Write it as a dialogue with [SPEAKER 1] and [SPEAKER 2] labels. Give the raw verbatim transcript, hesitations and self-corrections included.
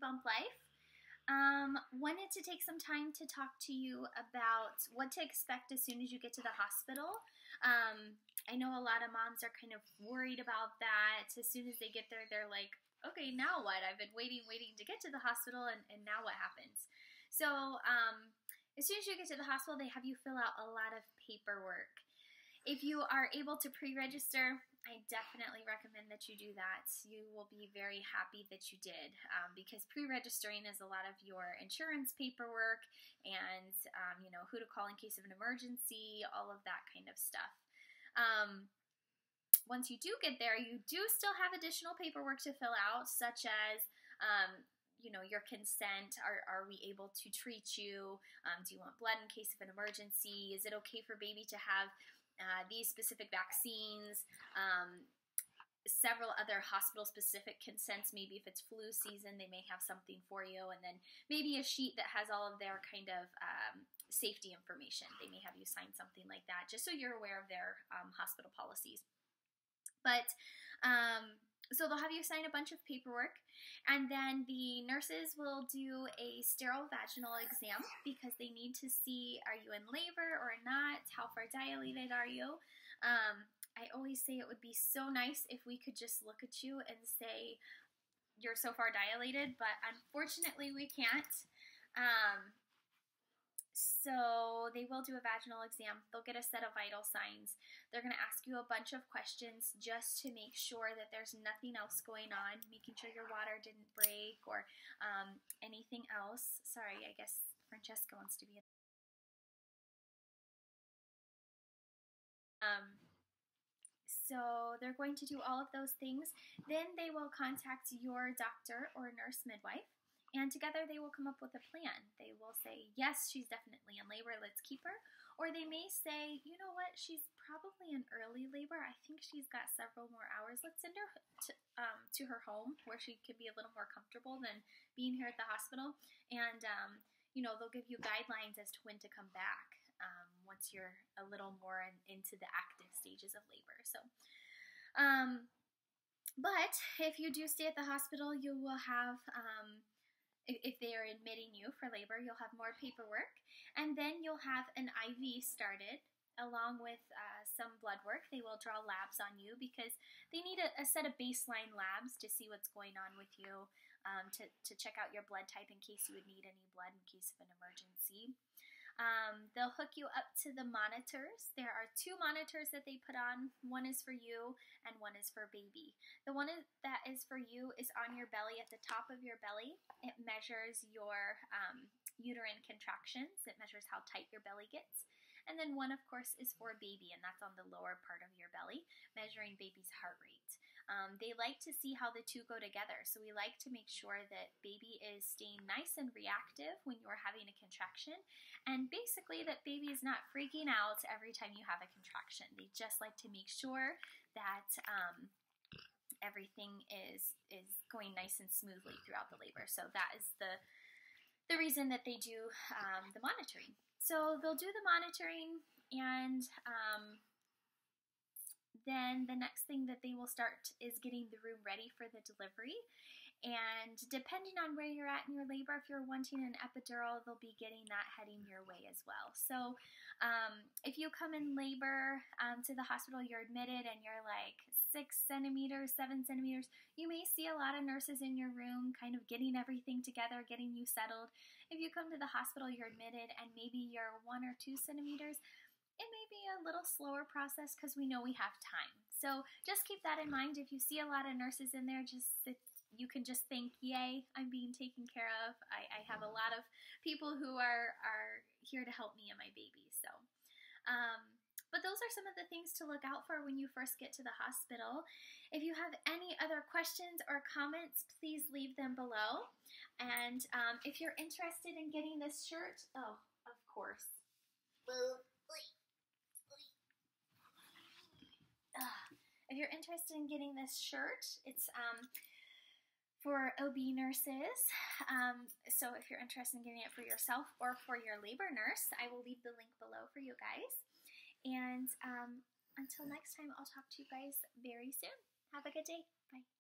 [SPEAKER 1] Bump Life. Um, wanted to take some time to talk to you about what to expect as soon as you get to the hospital. Um, I know a lot of moms are kind of worried about that. As soon as they get there, they're like, okay, now what? I've been waiting, waiting to get to the hospital, and, and now what happens? So um, as soon as you get to the hospital, they have you fill out a lot of paperwork. If you are able to pre-register, I definitely recommend that you do that. You will be very happy that you did um, because pre-registering is a lot of your insurance paperwork and, um, you know, who to call in case of an emergency, all of that kind of stuff. Um, once you do get there, you do still have additional paperwork to fill out, such as, um, you know, your consent. Are, are we able to treat you? Um, do you want blood in case of an emergency? Is it okay for baby to have Uh, these specific vaccines, um, several other hospital-specific consents. Maybe if it's flu season, they may have something for you, and then maybe a sheet that has all of their kind of um, safety information. They may have you sign something like that, just so you're aware of their um, hospital policies. But um, so they'll have you sign a bunch of paperwork, and then the nurses will do a sterile vaginal exam because they need to see, are you in labor or not? How far dilated are you? Um, I always say it would be so nice if we could just look at you and say, you're so far dilated, but unfortunately we can't. Um, So they will do a vaginal exam. They'll get a set of vital signs. They're going to ask you a bunch of questions just to make sure that there's nothing else going on, making sure your water didn't break or um, anything else. Sorry, I guess Francesca wants to be in. Um, so they're going to do all of those things. Then they will contact your doctor or nurse midwife. And together they will come up with a plan. They will say, yes, she's definitely in labor, let's keep her. Or they may say, you know what, she's probably in early labor. I think she's got several more hours. Let's send her to, um, to her home where she could be a little more comfortable than being here at the hospital. And, um, you know, they'll give you guidelines as to when to come back um, once you're a little more in, into the active stages of labor. So, um, but if you do stay at the hospital, you will have... Um, If they are admitting you for labor, you'll have more paperwork, and then you'll have an I V started along with uh, some blood work. They will draw labs on you because they need a, a set of baseline labs to see what's going on with you, um, to, to check out your blood type in case you would need any blood in case of an emergency. Um, they'll hook you up to the monitors. There are two monitors that they put on. One is for you and one is for baby. The one that is for you is on your belly, at the top of your belly. It measures your um, uterine contractions. It measures how tight your belly gets. And then one, of course, is for baby, and that's on the lower part of your belly, measuring baby's heart rate. Um, they like to see how the two go together, so we like to make sure that baby is staying nice and reactive when you're having a contraction, and basically that baby is not freaking out every time you have a contraction. They just like to make sure that um, everything is is going nice and smoothly throughout the labor. So that is the the reason that they do um, the monitoring. So they'll do the monitoring, and um, then the next thing that they will start is getting the room ready for the delivery. And depending on where you're at in your labor, if you're wanting an epidural, they'll be getting that heading your way as well. So um, if you come in labor um, to the hospital, you're admitted and you're like six centimeters, seven centimeters, you may see a lot of nurses in your room kind of getting everything together, getting you settled. If you come to the hospital, you're admitted and maybe you're one or two centimeters, it may be a little slower process because we know we have time. So just keep that in mind. If you see a lot of nurses in there, just you can just think, yay, I'm being taken care of. I, I have a lot of people who are, are here to help me and my baby. So, um, but those are some of the things to look out for when you first get to the hospital. If you have any other questions or comments, please leave them below. And um, if you're interested in getting this shirt, oh, of course. Uh, if you're interested in getting this shirt, it's um, for O B nurses. Um, so if you're interested in getting it for yourself or for your labor nurse, I will leave the link below for you guys. And um, until next time, I'll talk to you guys very soon. Have a good day. Bye.